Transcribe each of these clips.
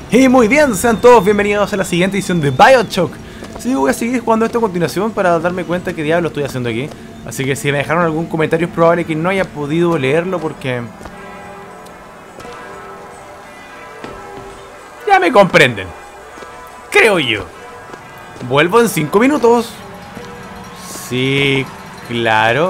Y muy bien, sean todos bienvenidos a la siguiente edición de BioShock. Sí, voy a seguir jugando esto a continuación para darme cuenta qué diablo estoy haciendo aquí. Así que si me dejaron algún comentario es probable que no haya podido leerlo porque... ya me comprenden. Creo yo. Vuelvo en 5 minutos. Sí, claro.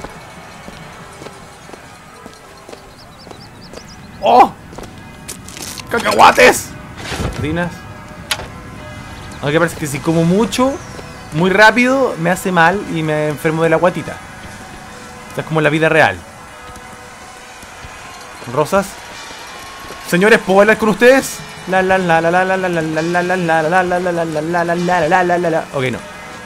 ¡Oh! ¡Cacahuates! Sardinas. Aunque parece que si como mucho, muy rápido, me hace mal y me enfermo de la guatita. Esta es como la vida real. Rosas. Señores, ¿puedo hablar con ustedes? La la la la la la la la la la la la la la la la la la la la. Ok, no.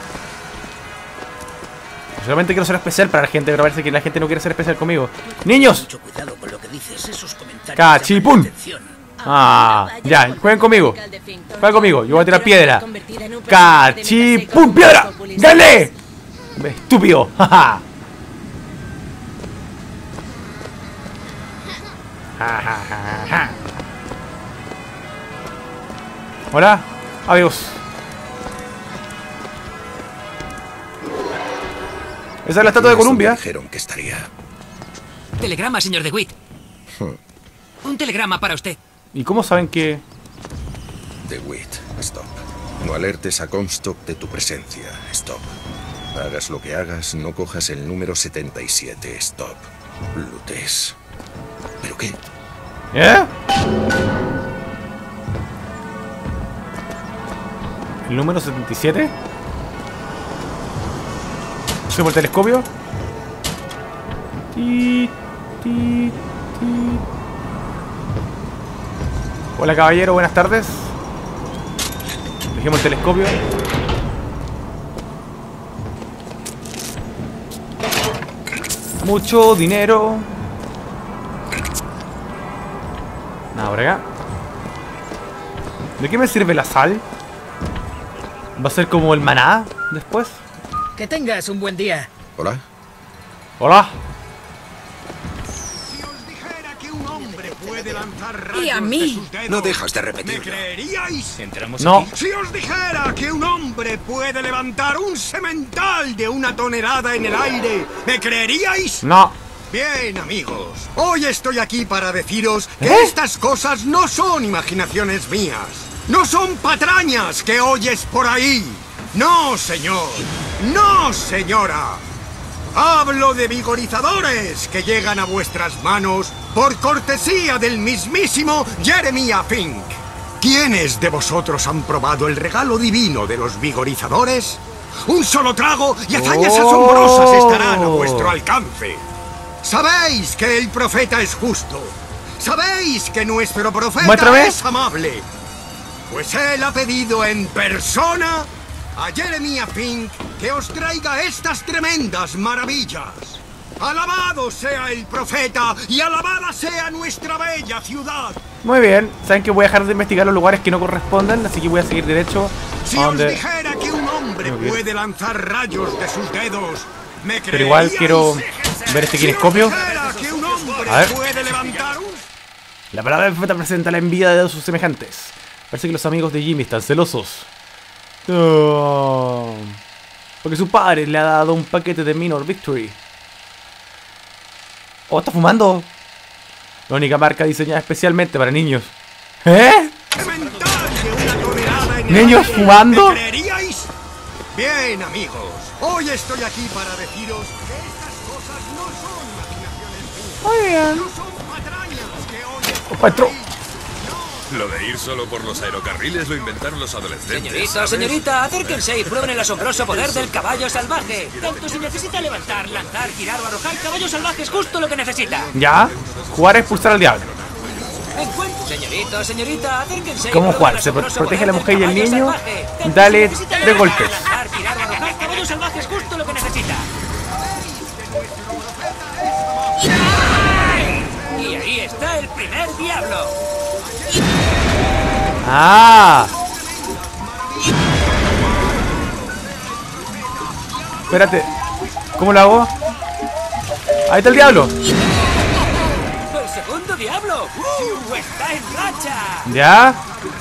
Solamente quiero ser especial para la gente, pero parece que la gente no quiere ser especial conmigo. ¡Niños! Mucho cuidado con lo que dices, esos comentarios. ¡Cachipún! Ah, ya, jueguen conmigo. Jueguen conmigo, yo voy a tirar piedra. ¡Cachipún! ¡Piedra! ¡Gané! ¡Estúpido! ¡Jaja! Hola, adiós. Esa es la estatua de Columbia. Dijeron que estaría. Telegrama, señor DeWitt. Un telegrama para usted. ¿Y cómo saben que...? DeWitt, stop. No alertes a Comstock de tu presencia. Stop. Hagas lo que hagas, no cojas el número 77. Stop. Lutes. ¿Pero qué? ¿Eh? ¿El número 77? ¿Subo el telescopio? Ti, ti, ti. Hola caballero, buenas tardes. Dejemos el telescopio. Mucho dinero. Nada, por acá. ¿De qué me sirve la sal? ¿Va a ser como el maná después? Que tengas un buen día. ¿Hola? Hola. Si os dijera que un hombre puede lanzar rayos ¿Y a mí? de sus dedos, No dejas de ¿me repetirlo. creeríais? No. Si os dijera que un hombre puede levantar un semental de 1 tonelada en el aire, ¿me creeríais? No. Bien, amigos, hoy estoy aquí para deciros que ¿Eh? estas cosas no son imaginaciones mías. No son patrañas que oyes por ahí. No, señor. No, señora. Hablo de vigorizadores que llegan a vuestras manos por cortesía del mismísimo Jeremiah Fink. ¿Quiénes de vosotros han probado el regalo divino de los vigorizadores? Un solo trago y hazañas asombrosas estarán a vuestro alcance. Sabéis que el profeta es justo. Sabéis que nuestro profeta Muéstrame. es amable. Pues él ha pedido en persona a Jeremiah Fink que os traiga estas tremendas maravillas. Alabado sea el profeta y alabada sea nuestra bella ciudad. Muy bien. Saben que voy a dejar de investigar los lugares que no correspondan, así que voy a seguir derecho Si a os donde... dijera que un hombre Muy bien. puede lanzar rayos de sus dedos, ¿me creeríais? Pero igual quiero ver este kinescopio. Si os dijera que un hombre A ver. puede levantar un... La palabra del profeta presenta la envidia de sus semejantes. Parece que los amigos de Jimmy están celosos. Oh, porque su padre le ha dado un paquete de Minor Victory. Oh, está fumando. La única marca diseñada especialmente para niños. ¿Eh? semental de 1 tonelada en el ¿Niños aire, fumando? ¿me creeríais? Bien, amigos, hoy estoy aquí para deciros que estas cosas no son imaginaciones mías. Muy bien. No son patrañas que oyes por Maestro. ahí. Lo de ir solo por los aerocarriles lo inventaron los adolescentes. Señorita, ¿sabes? señorita, acérquense y prueben el asombroso poder del caballo salvaje. Tanto si necesita levantar, lanzar, girar o arrojar, caballo salvaje es justo lo que necesita. Ya. Jugar a expulsar al diablo. Señorita, señorita, acérquense. y ¿Cómo prueben jugar? el Se asombroso protege a la poder mujer y del el caballo niño. salvaje. Tanto Dale si necesita 3 levantar, golpes. lanzar, girar o arrojar, caballo salvaje es justo lo que necesita. Y ahí está el primer diablo. Ah. Espérate. ¿Cómo lo hago? Ahí está el diablo. El segundo diablo. Está en racha. Ya.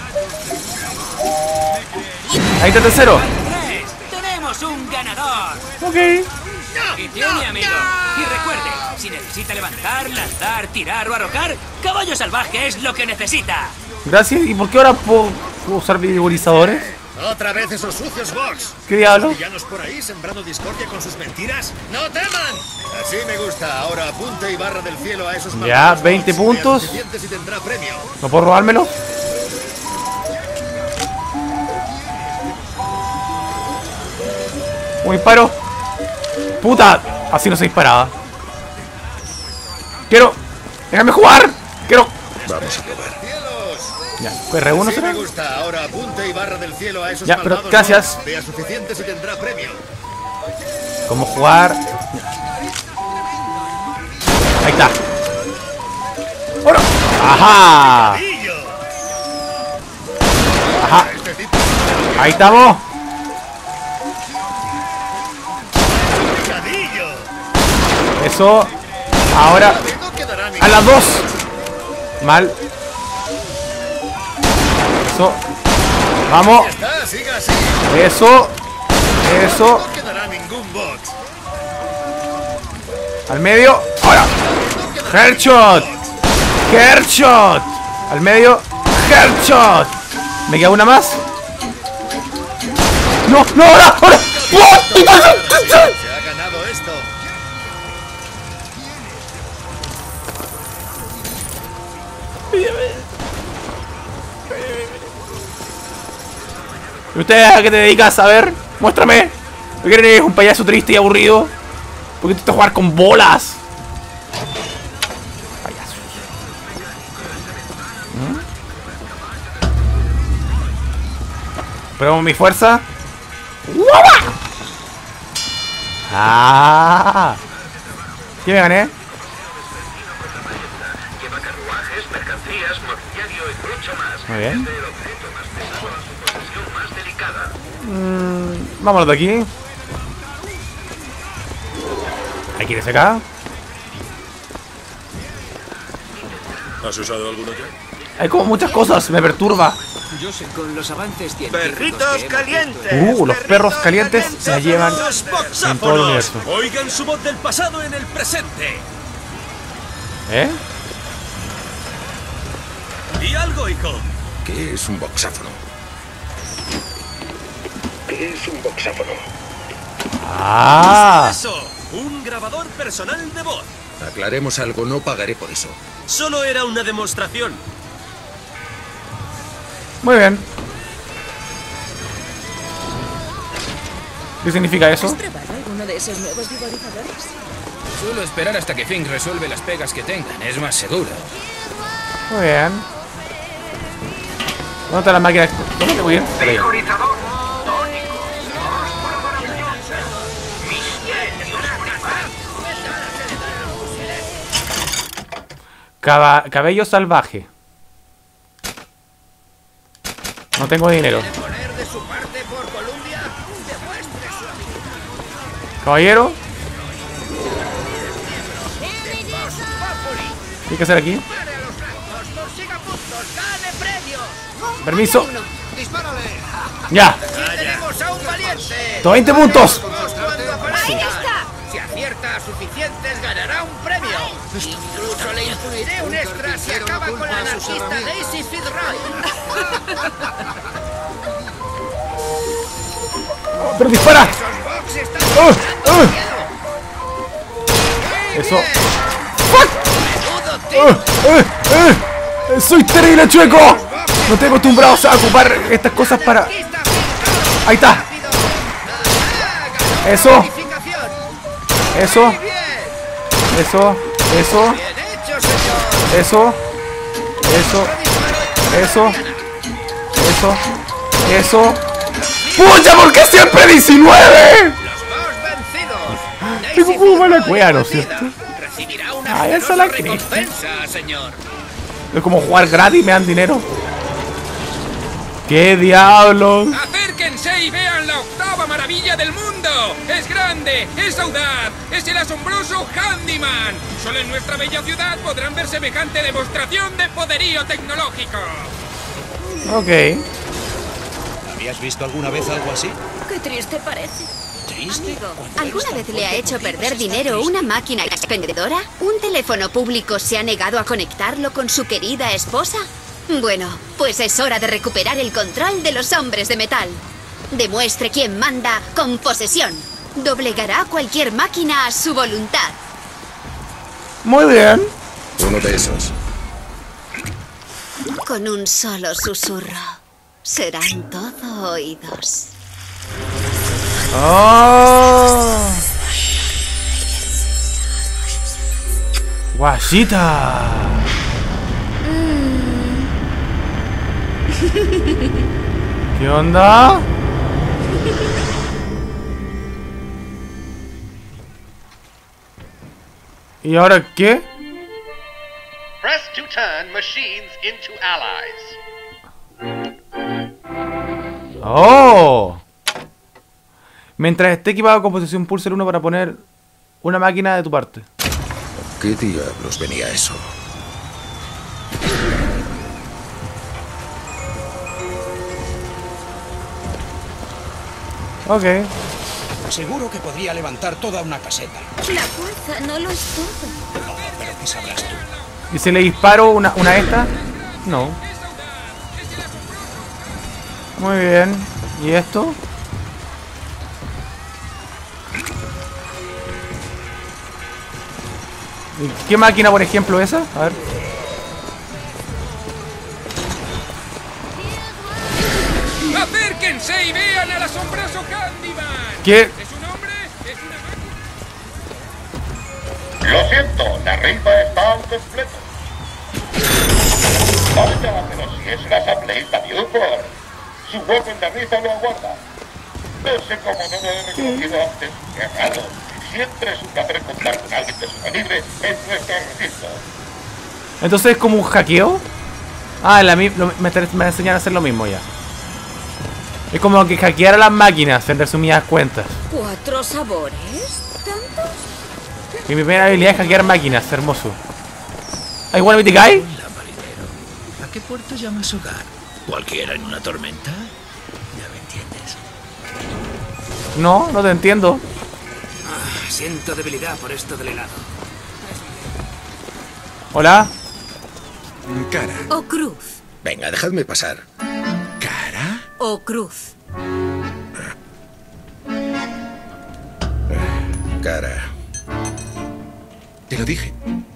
Ahí está el tercero. 3. Tenemos un ganador. Ok. Y tiene amigo. Y recuerde, si necesita levantar, lanzar, tirar o arrojar, caballo salvaje es lo que necesita. Gracias. ¿Y por qué ahora puedo usar vigorizadores? Otra vez esos sucios bots. ¿Qué diablo? ¿Villanos por ahí sembrando discordia con sus mentiras? ¡No teman! Así me gusta. Ahora apunte y barra del cielo a esos Ya, malvados 20 bots. puntos. Sea suficientes y tendrá premio. ¿No puedo robármelo? Un disparo. ¡Puta! Así no se disparaba. Quiero. ¡Déjame jugar! Quiero. Vamos a probar. ¡Cielos! Ya, R1 Así será. me gusta. Ahora apunte y barra del cielo a esos Ya, pero malvados gracias. bots. Sea suficientes y tendrá premio. ¿Cómo jugar? Ahí está. ¡Ahora! ¡Ajá! ¡Pillo! ¡Ajá! Este tipo Ahí estamos. picadillo. Eso. Ahora. No quedará A las dos. Mal. Eso. Vamos. Está, siga así. Eso. Eso. No quedará ningún bot. Al medio. Ahora. Headshot. Headshot. Al medio. Headshot. Me queda una más. No, no, ahora, ahora. Se ha ganado esto. ¿Y usted a qué te dedicas? A ver, muéstrame. ¿Por qué eres un payaso triste y aburrido? ¿Por qué te gusta jugar con bolas? Payaso. Probamos mi fuerza. ¡Guapa! ¡Ah! ¿Qué me gané? Muy bien. Vámonos de aquí. ¿Hay que irse acá? ¿Has usado alguno ya? Hay como muchas cosas, me perturba. Yo sé, con los avances científicos. ¡Perritos calientes! Los perros calientes se llevan en todo el universo. Oigan su voz del pasado en el presente. ¿Eh? Di algo, hijo. ¿Qué es un boxáfono? ¿Qué es un boxáfono? ¡Ah! Eso, un grabador personal de voz. Aclaremos algo, no pagaré por eso. Solo era una demostración. Muy bien. ¿Qué significa eso? ¿Has probado alguno de esos nuevos vigorizadores? Suelo esperar hasta que Fink resuelve las pegas que tengan, es más seguro. Muy bien. ¿Dónde está la máquina? ¿Dónde te voy a ir? Por ahí. Cabello salvaje. No tengo dinero. Caballero. ¿Qué hay que hacer aquí? Permiso. Ya. ¡Tenemos a un valiente! 20 puntos. Si acierta a suficientes, ganará un premio. Incluso le incluiré un extra si acaba con la anarquista Daisy Fitzroy. Pero dispara. Box está Eso. menudo Soy terrible chueco. No estoy acostumbrado a ocupar estas cosas para. Ahí está. Eso. Eso. Eso. Eso. Eso. Eso. Eso. Eso. Eso. ¡Pucha! ¿Por qué siempre 19? Tengo como mala cueva, ¿no es cierto? recibirá una Ah, esa la recompensa, señor. Es como jugar gratis y me dan dinero. ¿Qué diablos? ¡Acérquense y vean la octava maravilla del mundo! mundo! ¡Es grande! ¡Es audaz! ¡Es el asombroso Handyman! Solo en nuestra bella ciudad podrán ver semejante demostración de poderío tecnológico. Ok. ¿Habías visto alguna vez algo así? Qué triste parece. ¿Triste? ¿Alguna vez le ha hecho perder dinero una máquina expendedora? ¿Un teléfono público se ha negado a conectarlo con su querida esposa? Bueno, pues es hora de recuperar el control de los hombres de metal. Demuestre quién manda con posesión. Doblegará cualquier máquina a su voluntad. Muy bien. Uno de esos. Con un solo susurro. Serán todo oídos. ¡Oh! ¡Guasita! ¿Qué onda? ¿Y ahora qué? Press to turn machines into allies. ¡Oh! Mientras esté equipado con posesión, pulsa el 1 para poner una máquina de tu parte. ¿Qué diablos venía eso? Ok. Seguro que podría levantar toda una caseta. La fuerza no lo es todo. No, pero ¿qué sabrás tú? ¿Y si le disparo una esta? No. Muy bien. ¿Y esto? ¿Y qué máquina, por ejemplo, esa? A ver. ¡Acérquense y vean al asombroso Handyman! ¿Qué? ¿Es un hombre? ¿Es una máquina? Lo siento, la rifa está al completo. Vaya, pero si es la asambleísta Buford. Su hueco en la rifa lo aguarda. No sé cómo no lo he recogido antes. ¡Qué raro! Siempre es un placer contar con alguien de su calibre en nuestro recinto. Entonces es como un hackeo. Ah, me enseñan a hacer lo mismo ya. Es como que hackear a las máquinas, en resumidas cuentas. 4 sabores. ¿Tantos? Y mi primera habilidad es hackear máquinas, hermoso. ¿Hay one with the guy? Hola, marinero. ¿A qué puerto llamas hogar? ¿Cualquiera en una tormenta? Ya me entiendes. No, no te entiendo. Siento debilidad por esto del helado. Hola. Cara. O cruz. Venga, dejadme pasar. ¿Cara? O cruz. Cara. Te lo dije.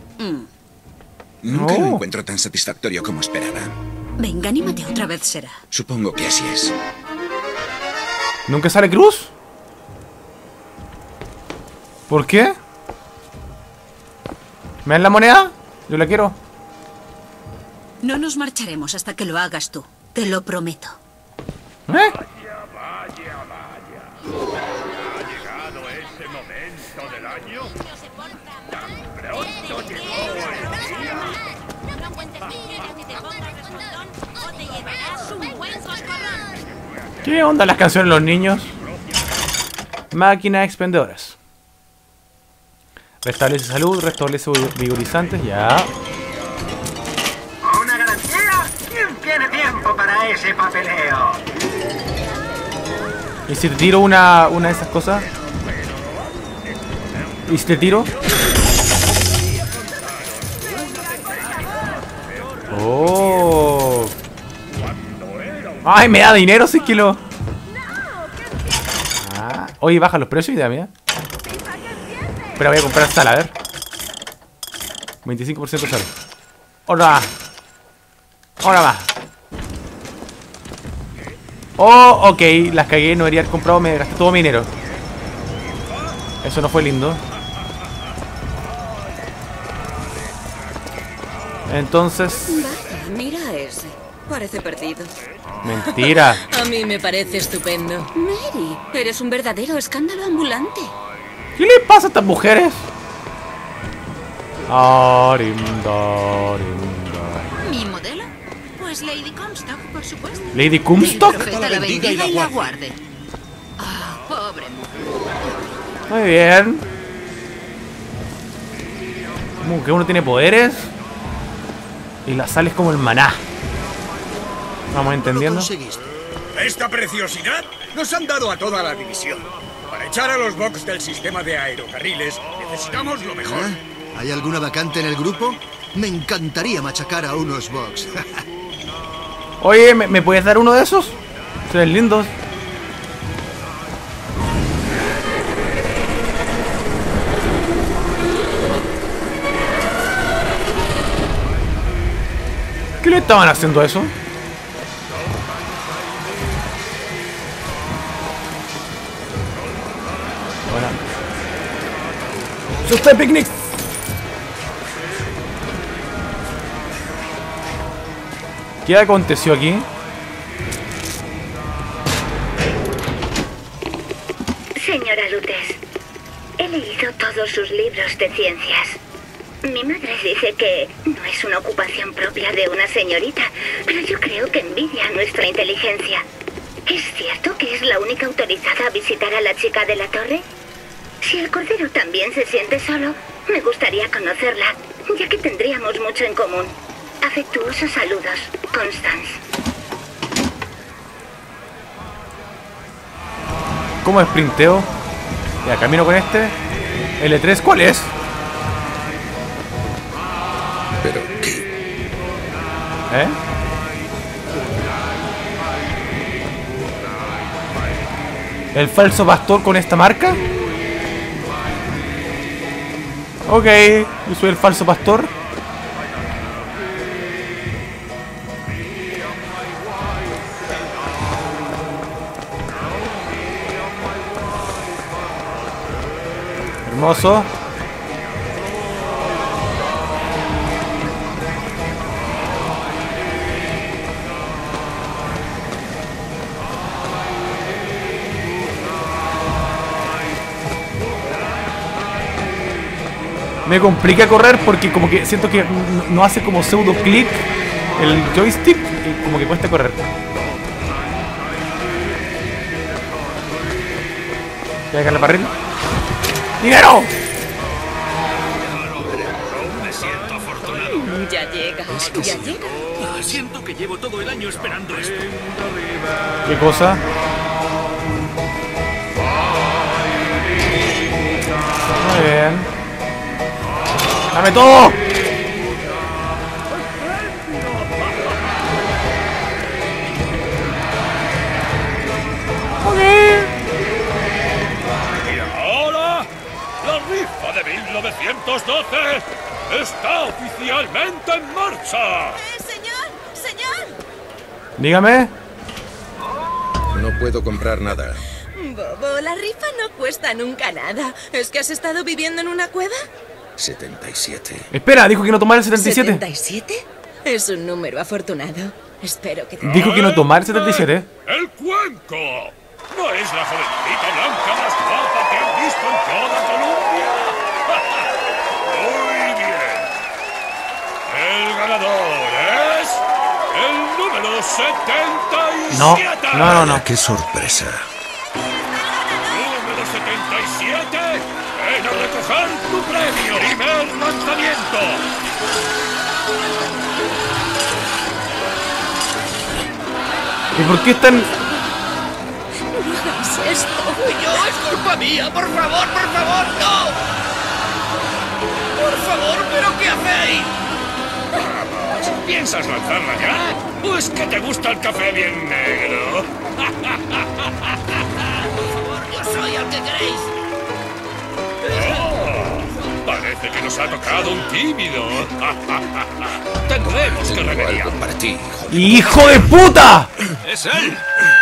Nunca lo encuentro tan satisfactorio como esperaba. Venga, anímate, otra vez será. Supongo que así es. ¿Nunca sale cruz? ¿Por qué? ¿Me dan la moneda? Yo la quiero. No nos marcharemos hasta que lo hagas tú. Te lo prometo. ¿Eh? Vaya. ¿Ha llegado ese momento del año? Tan pronto llegó el día. No cuentes mentiras ni te pongas resultón o te llevarás un buen coscorrón. ¿Qué onda las canciones de los niños? Máquinas expendedoras. Restablece salud, restablece vigorizantes, ya. ¿Una garantía? ¿Quién tiene tiempo para ese papeleo? ¿Y si te tiro una de esas cosas? ¿Y si te tiro? Oh. Ay, me da dinero, 6 kilos. Ah. Oye, baja los precios, idea mía. Pero voy a comprar sal, a ver. 25% sal. Ahora. Ahora va. Oh, ok. Las cagué, no debería haber comprado, me gasté todo mi dinero. Eso no fue lindo. Entonces... Vaya, mira a ese. Parece perdido. Mentira. A mí me parece estupendo. Mary, eres un verdadero escándalo ambulante. ¿Qué le pasa a estas mujeres? ¿Mi modelo? Pues Lady Comstock, por supuesto. ¿Lady Comstock? Que el profeta la bendiga y la guarde. Ah, pobre mujer. Muy bien. Como que uno tiene poderes y la sal es como el maná. Vamos entendiendo. Esta preciosidad nos han dado a toda la división. Para echar a los Vox del sistema de aerocarriles necesitamos lo mejor. ¿Hay alguna vacante en el grupo? Me encantaría machacar a unos Vox. Oye, ¿me puedes dar uno de esos? Se ven lindos. ¿Qué le estaban haciendo a eso? Bueno. ¡Sustain picnic! ¿Qué aconteció aquí? Señora Lutes, he leído todos sus libros de ciencias. Mi madre dice que no es una ocupación propia de una señorita, pero yo creo que envidia nuestra inteligencia. ¿Es cierto que es la única autorizada a visitar a la chica de la torre? Si el cordero también se siente solo, me gustaría conocerla, ya que tendríamos mucho en común. Afectuosos saludos, Constance. ¿Cómo sprinteo? Ya, camino con este. L3, ¿cuál es? ¿Pero qué? ¿Eh? ¿El falso pastor con esta marca? Ok, yo soy el falso pastor. Hermoso. Me complica correr porque como que siento que no hace como pseudo clic el joystick y como que cuesta correr. ¿Voy a dejar la parrilla? ¡Dinero! Me siento afortunado. Ya llega, ya llega. Siento que llevo todo el año esperando esto. ¿Qué cosa? Muy bien. ¡Dame todo! ¡Hola! ¡La rifa de 1912 está oficialmente en marcha! ¡Señor! Dígame. No puedo comprar nada. Bobo, la rifa no cuesta nunca nada. ¿Es que has estado viviendo en una cueva? 77. Espera, dijo que no tomara el 77. ¿77? Es un número afortunado. Espero que te... Dijo que no tomara el 77. ¡El cuenco! ¿No es la jovencita blanca más guapa que han visto en toda Colombia? Muy bien. El ganador es... el número 77. No. ¡Qué sorpresa! Número 77. ¡Ven a recoger tu premio! ¡Primer lanzamiento! ¿Y por qué están...? No hagas esto. ¡No, es culpa mía! ¡Por favor, no! ¡Por favor, pero qué hacéis! Vamos, ¿piensas lanzarla ya? Pues que te gusta el café bien negro. Yo soy el que queréis. Parece que nos ha tocado un tímido. Tendremos que remediar. Para ti, ¡Hijo de puta! ¡Es él!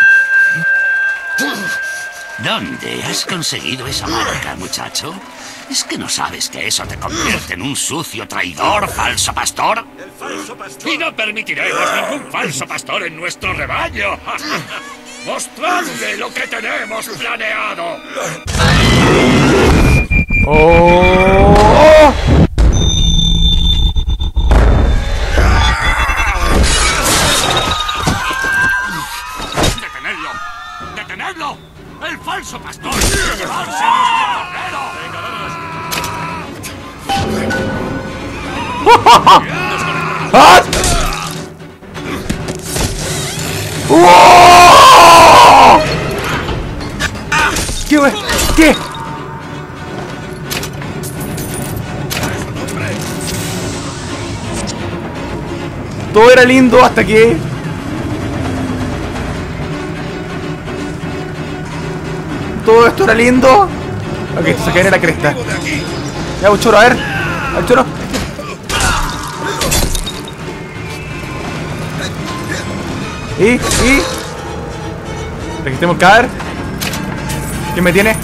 ¿Dónde has conseguido esa marca, muchacho? ¿Es que no sabes que eso te convierte en un sucio traidor, falso pastor? El falso pastor. Y no permitiremos ningún falso pastor en nuestro rebaño. ¡Mostradle lo que tenemos planeado! ¡Oh! ¡Detenedlo! ¡Detenedlo! ¡El falso pastor quiere llevarse a nuestro correo! ¡Ah! ¡Oh! ¿Qué, güey? ¿Qué? Todo era lindo hasta que... Todo esto era lindo. Ok, esto se cae en la cresta. Ya, un choro, a ver. Al choro. Y... Registremos el cadáver. ¿Quién me tiene?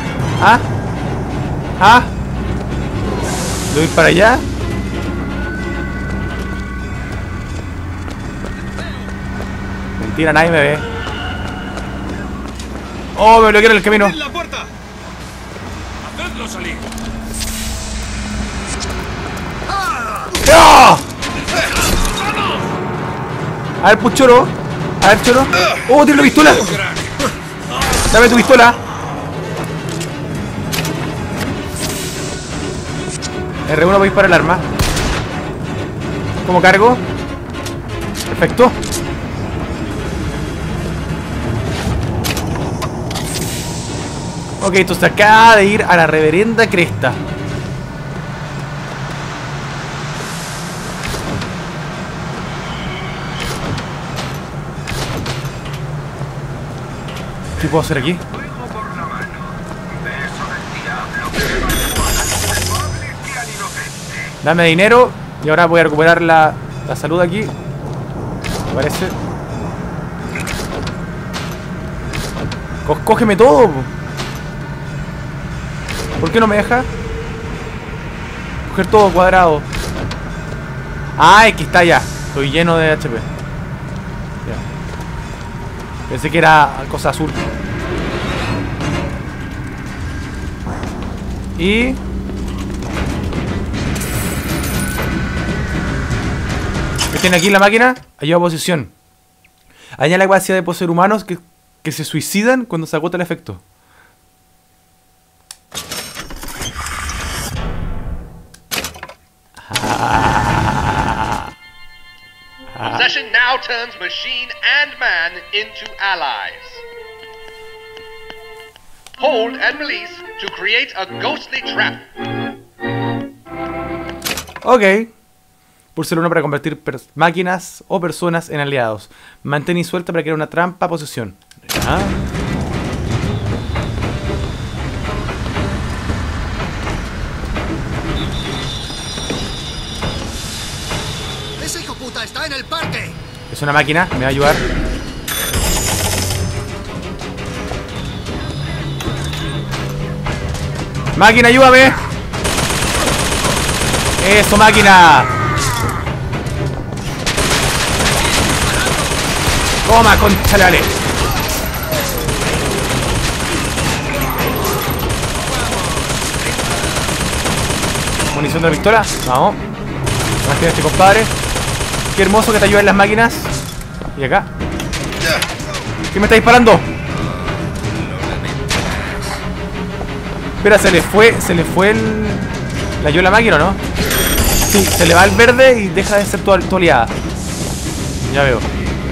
Voy a ir para allá. Mentira, nadie me ve. Oh, me bloquearon el camino. ¡La puerta! ¡Hacedlo salir! ¡Ah! A ver, pues choro. A ver, choro. Oh, tiene la pistola. Dame tu pistola. R1 para disparar el arma. ¿Cómo cargo? Perfecto. Ok, esto se acaba de ir a la reverenda cresta. ¿Qué puedo hacer aquí? Dame dinero. Y ahora voy a recuperar la salud aquí. Me parece. Cógeme todo. ¿Por qué no me deja? Coger todo cuadrado. Ah, es que está ya. Estoy lleno de HP. Ya. Pensé que era cosa azul. Y... ¿qué tiene aquí la máquina? Ayuda a posición. Añade la capacidad de poseer humanos que se suicidan cuando se agota el efecto. Possession now turns machine and man into allies. Hold and release to create a ghostly trap. Ok. Pulsa el 1 para convertir máquinas o personas en aliados. Mantén y suelta para crear una trampa a posesión. ¿Ya? ¡Ese hijo puta está en el parque! Es una máquina, me va a ayudar. ¡Máquina, ayúdame! ¡Eso, máquina! ¡Toma, conchalale! Munición de la pistola. Vamos. Más que este compadre. Qué hermoso que te ayuden las máquinas. Y acá. ¿Qué me está disparando? Espera, se le fue el... ¿Le ayudó la máquina o no? Sí, se le va el verde y deja de ser tu aliada. Ya veo.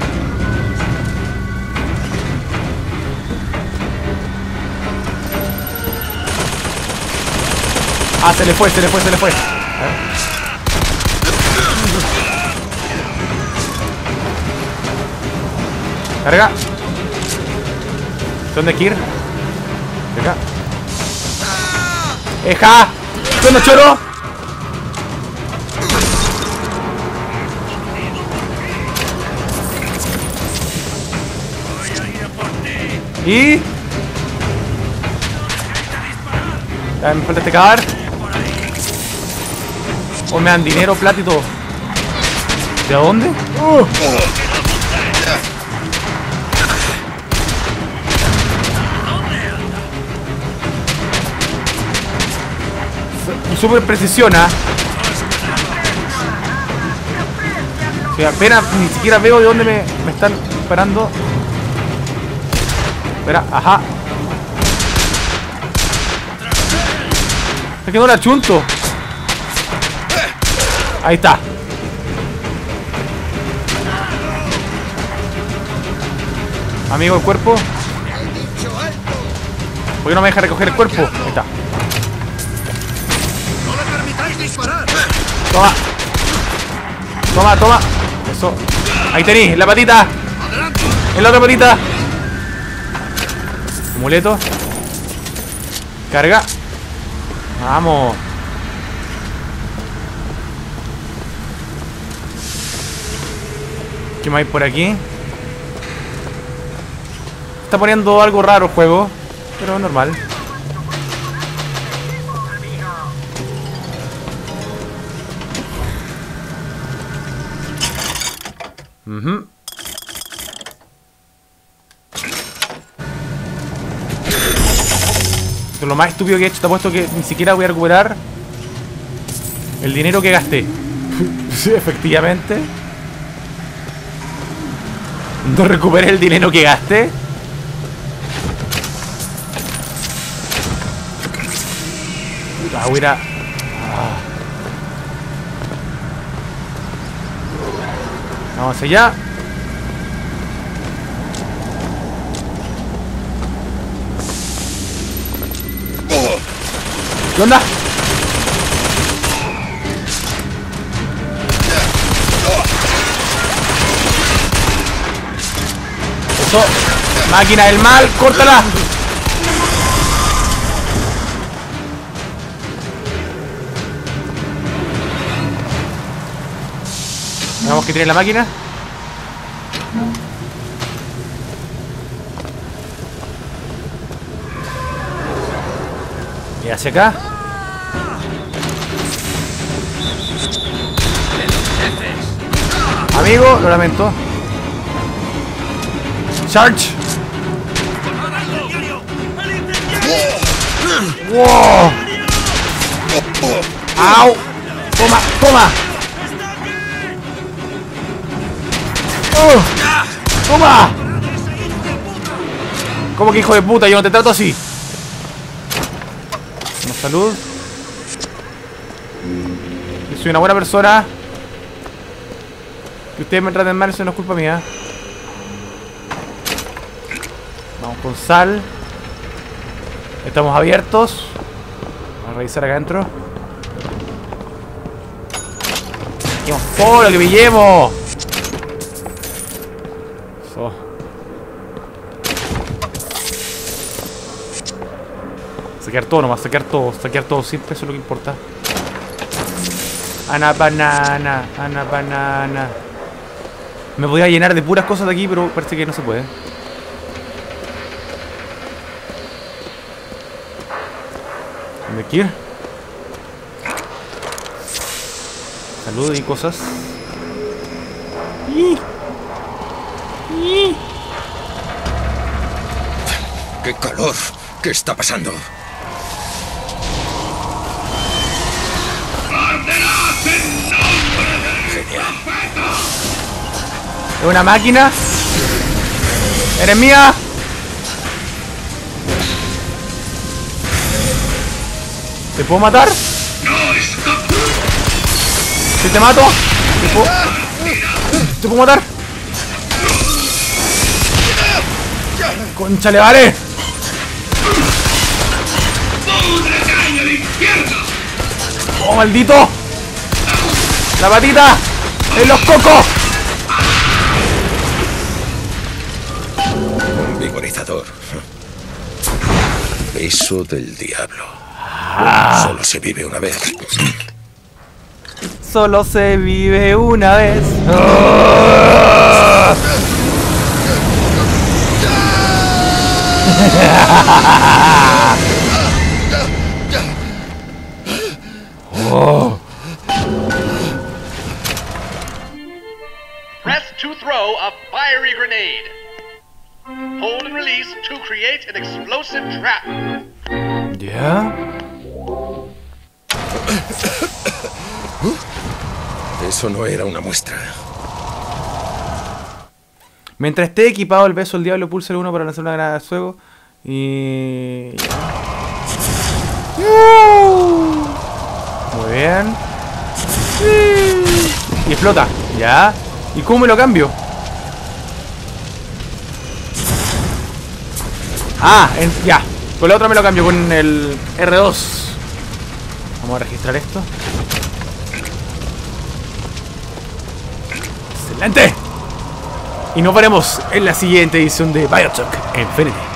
Ah, se le fue. A ver. Carga. ¿Dónde hay que ir? De acá. ¡Eja! ¿Dónde, choro? Y... ya me falta este cadáver. O me dan dinero, plata y todo. ¿De dónde? Super precisión, ¿ah? Sí, apenas ni siquiera veo de dónde me están disparando. Espera, ajá. Es que no la chunto. Ahí está. Amigo, el cuerpo. ¿Por qué no me deja recoger el cuerpo? Ahí está. ¡No le permitáis disparar! Toma. Toma, toma. Eso. Ahí tenéis, en la patita. En la otra patita. Amuleto. Carga. Vamos. ¿Qué más hay por aquí? Está poniendo algo raro el juego, pero normal. Esto es lo más estúpido que he hecho. Te apuesto que ni siquiera voy a recuperar el dinero que gasté. Sí, efectivamente. No recuperé el dinero que gasté. Voy a ir a... Vamos hacia allá. ¿Qué onda? Eso. Máquina del mal, córtala. Vamos, que tiene la máquina. Y hacia acá. Amigo, lo lamento. Charge. Wow. Au. Toma, toma. ¡Toma! ¿Cómo que hijo de puta? Yo no te trato así. Una salud. Yo soy una buena persona. Que ustedes me traten mal, eso no es culpa mía. Vamos con sal. Estamos abiertos. Vamos a revisar acá adentro. ¡Qué lo que pillemos! Eso. Saquear todo nomás, saquear todo siempre, eso es lo que importa. Ana banana, ana banana. Me podía llenar de puras cosas de aquí, pero parece que no se puede. ¿Dónde hay que ir? Salud y cosas. ¡Qué calor! ¿Qué está pasando? Genial. ¿Es una máquina? ¿Eres mía? ¿Te puedo matar? Si te mato, ¿te puedo matar? ¡Conchale, vale! ¡Oh, maldito! ¡La patita! ¡En los cocos! Un vigorizador. Beso del diablo. Solo se vive una vez. Solo se vive una vez. Press to throw a fiery grenade. Hold and release to create an explosive trap. ¿Ya? Eso no era una muestra. Mientras esté equipado el beso del diablo, pulsa el 1 para lanzar una granada de fuego. Y... Muy bien. Y explota. Ya. ¿Y cómo me lo cambio? Ah, ya. Con la otra me lo cambio, con el R2. Vamos a registrar esto. ¡Excelente! Y nos veremos en la siguiente edición de BioShock Infinity.